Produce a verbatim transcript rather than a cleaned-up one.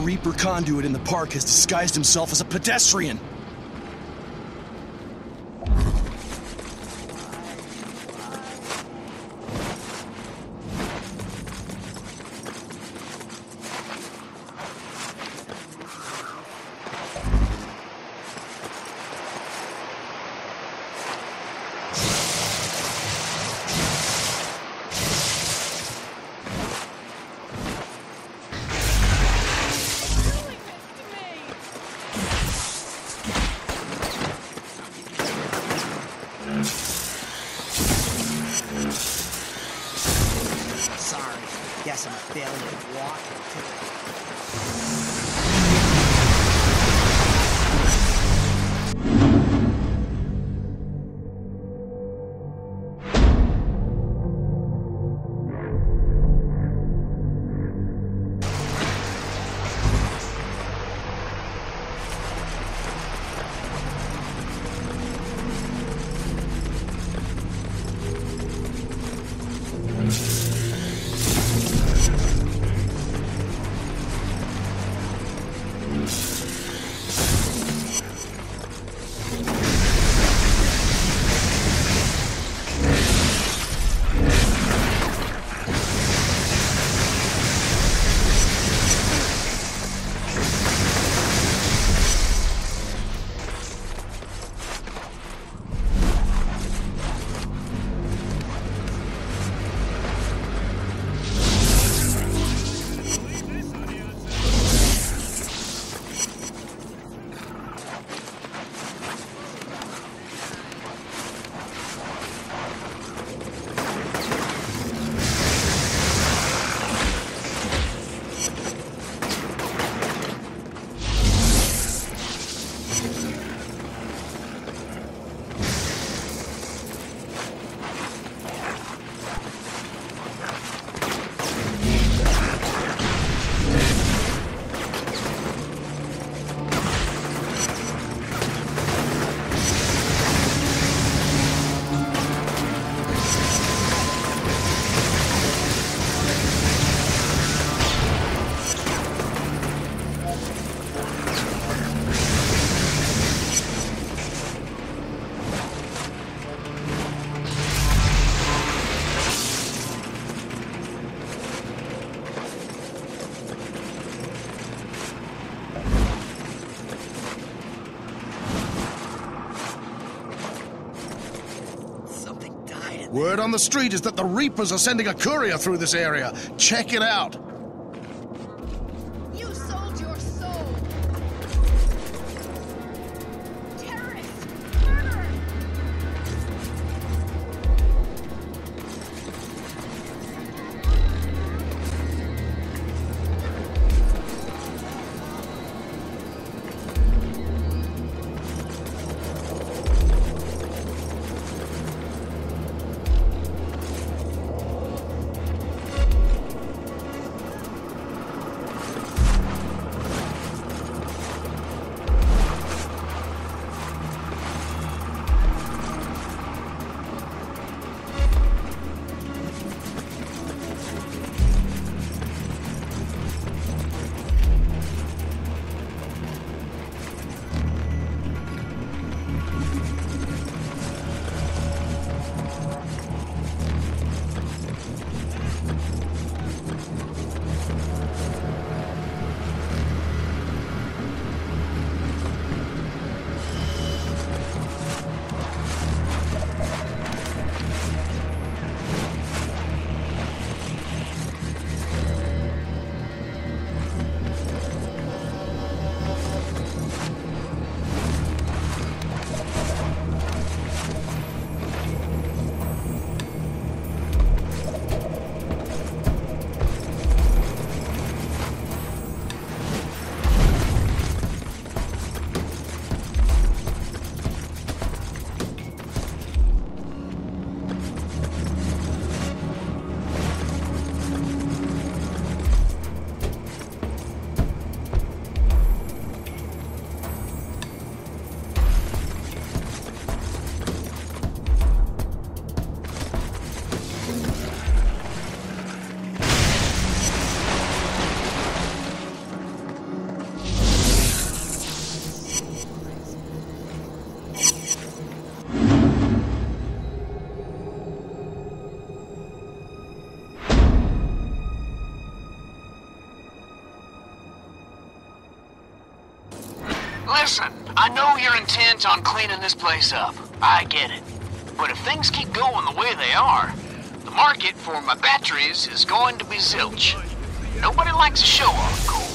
Reaper Conduit in the park has disguised himself as a pedestrian. Sorry. Guess I'm a failure at walking, too. Word on the street is that the Reapers are sending a courier through this area. Check it out. You sold your soul. Terrorist! Murderer! Listen, I know you're intent on cleaning this place up. I get it. But if things keep going the way they are, the market for my batteries is going to be zilch. Nobody likes a show-off, Cole.